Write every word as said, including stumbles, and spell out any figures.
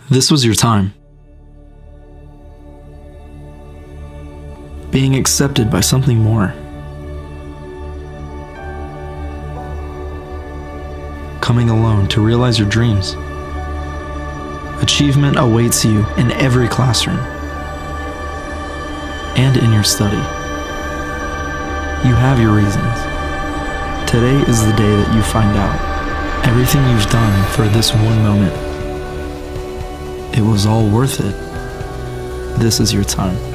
This was your time. Being accepted by something more. Coming alone to realize your dreams. Achievement awaits you in every classroom and in your study. You have your reasons. Today is the day that you find out everything you've done for this one moment. It was all worth it. This is your time.